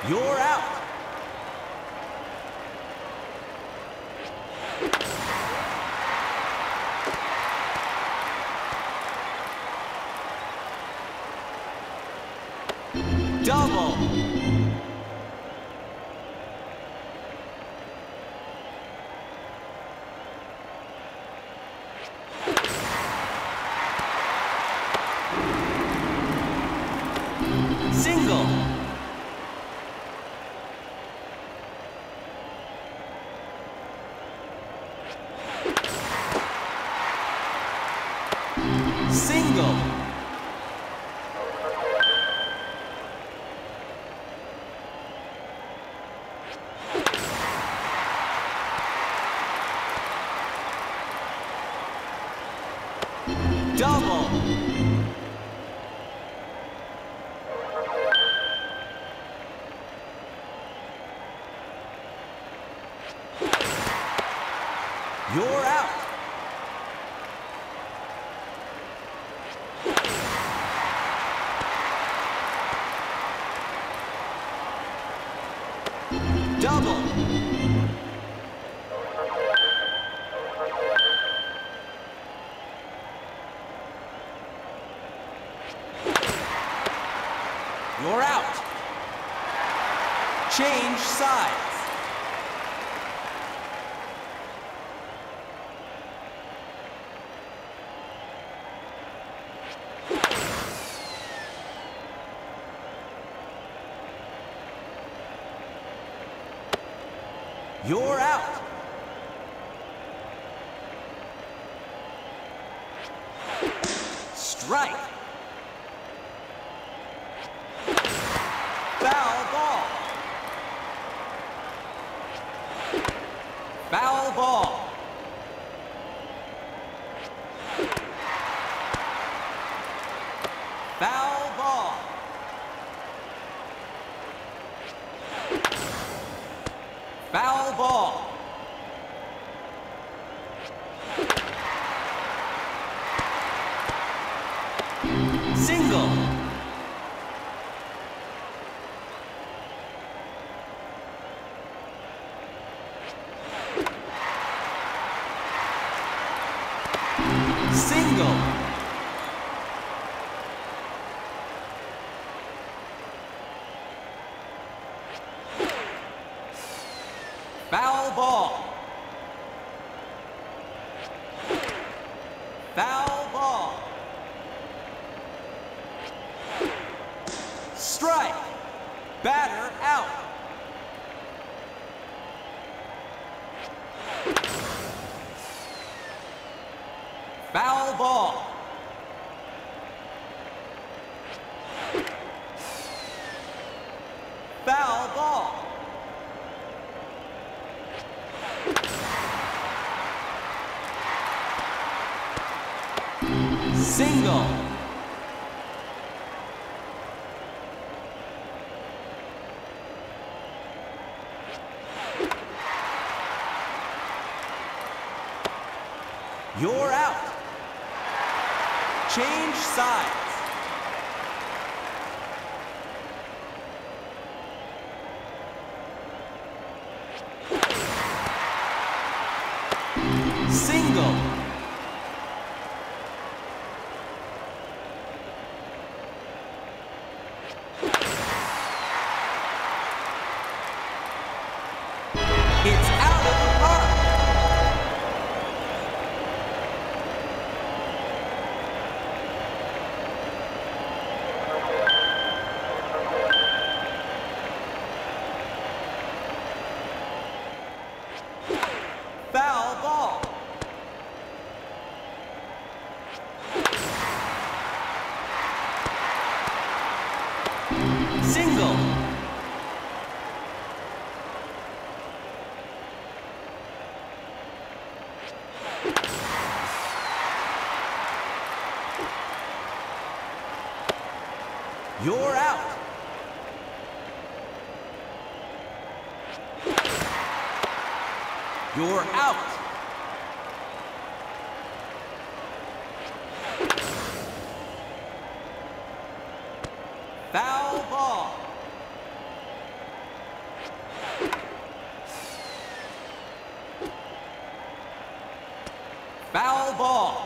You're out. Double. Single. Single. Double. You're out. Double. You're out. Change sides. You're out. Strike. Foul ball. Foul ball. Foul ball. Foul ball. Single. Single. Foul ball. Foul ball. Strike. Batter out. Foul ball. Foul ball. Single. You're out. Change sides. Single. It's out of the park. Foul ball. Single. You're out. You're out. Foul ball. Foul ball.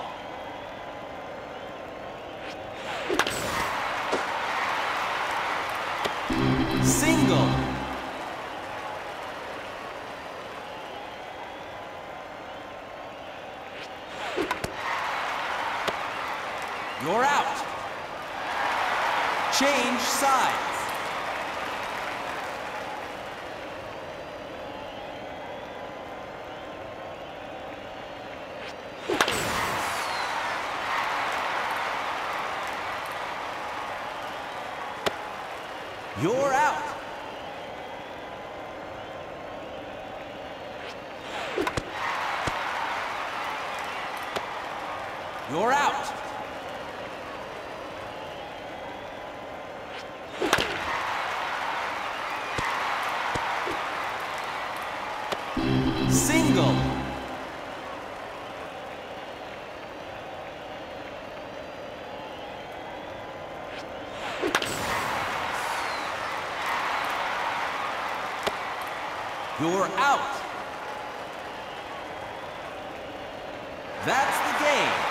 Single. You're out. Change sides. You're out. You're out. Single. You're out. That's the game.